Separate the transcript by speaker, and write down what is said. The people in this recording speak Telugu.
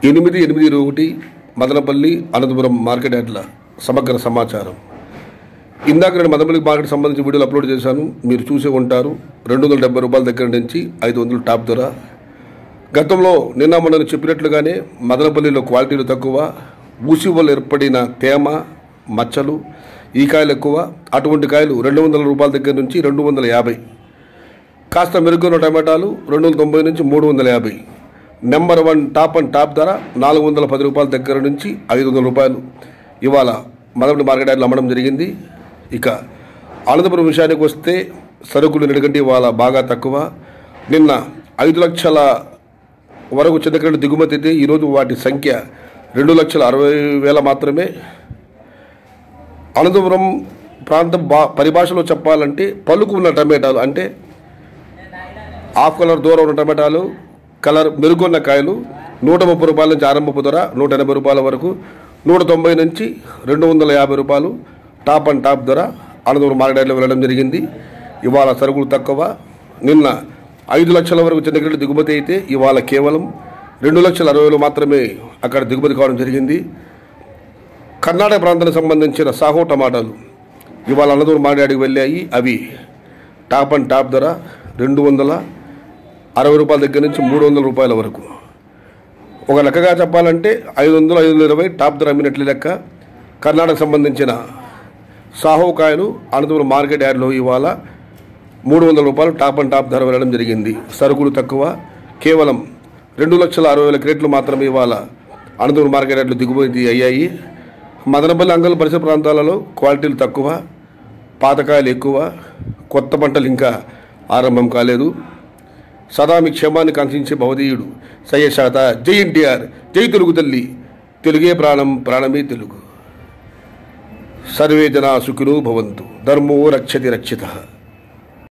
Speaker 1: 8/8/21 మదనపల్లి అనంతపురం మార్కెట్ యార్డ్ల సమగ్ర సమాచారం. ఇందాక నేను మదనపల్లి మార్కెట్ సంబంధించి వీడియోలు అప్లోడ్ చేశాను, మీరు చూసే ఉంటారు. 270 రూపాయల దగ్గర నుంచి 500 టాప్ ధర. గతంలో నిన్న మనం చెప్పినట్లుగానే మదనపల్లిలో క్వాలిటీలు తక్కువ, ఊసి వల్ల ఏర్పడిన తేమ మచ్చలు, ఈ కాయలు ఎక్కువ. అటువంటి కాయలు 200 రూపాయల దగ్గర నుంచి 250. కాస్త మెరుగైన టమాటాలు 290 నుంచి 350. నెంబర్ 1 టాప్ అండ్ టాప్ ధర 410 రూపాయల దగ్గర నుంచి 500 రూపాయలు ఇవాళ మదనపల్లి మార్కెట్ యార్డ్లో అమ్మడం జరిగింది. ఇక అనంతపురం విషయానికి వస్తే సరుకులు నిడగంటి ఇవాళ బాగా తక్కువ. నిన్న 5 లక్షల వరకు చింతకాయలు దిగుమతి అయితే ఈరోజు వాటి సంఖ్య 2,60,000 మాత్రమే. అనంతపురం ప్రాంతం పరిభాషలో చెప్పాలంటే పలుకు ఉన్న టమాటాలు, అంటే హాఫ్ కలర్ దూరం ఉన్న టమాటాలు, కలర్ మెరుగొన్న కాయలు 130 రూపాయల నుంచి ఆరంభపు ధర 180 రూపాయల వరకు, 190 నుంచి 250 రూపాయలు టాప్ అండ్ టాప్ ధర అనంతపురం మార్కెట్ యార్డ్లో వెళ్ళడం జరిగింది. ఇవాళ సరుకులు తక్కువ. నిన్న 5 లక్షల వరకు చింతకాయలు దిగుమతి అయితే ఇవాళ కేవలం 2,60,000 మాత్రమే అక్కడ దిగుమతి కావడం జరిగింది. కర్ణాటక ప్రాంతానికి సంబంధించిన సాహో టమాటాలు ఇవాళ అనంతపురం మార్కెట్ యార్డ్కి వెళ్ళాయి. అవి టాప్ అండ్ టాప్ ధర 260 రూపాయల దగ్గర నుంచి 300 రూపాయల వరకు. ఒక లెక్కగా చెప్పాలంటే 500, 520 టాప్ ధర అమ్మినట్లు లెక్క. కర్ణాటక సంబంధించిన సాహో కాయలు అనంతపురం మార్కెట్ యార్డ్లో ఇవాళ 300 రూపాయలు టాప్ అండ్ టాప్ ధర వెళ్ళడం జరిగింది. సరుకులు తక్కువ, కేవలం 2,60,000 క్రేట్లు మాత్రమే ఇవాళ అనంతపురం మార్కెట్ యార్డ్లో దిగుమతి అయ్యాయి. మదనపల్లి అంగల్ పరిసర ప్రాంతాలలో క్వాలిటీలు తక్కువ, పాతకాయలు ఎక్కువ, కొత్త పంటలు ఇంకా ఆరంభం కాలేదు. సదా మీ క్షేమాన్ని కాంక్షించే భవదీయుడు సయ్యద్ షహతా. జై ఎన్టీఆర్, జై తెలుగు తల్లి, తెలుగే ప్రాణం, ప్రాణమే తెలుగు. సర్వే జనా సుఖినో భవంతు, ధర్మో రక్షతి రక్షితః.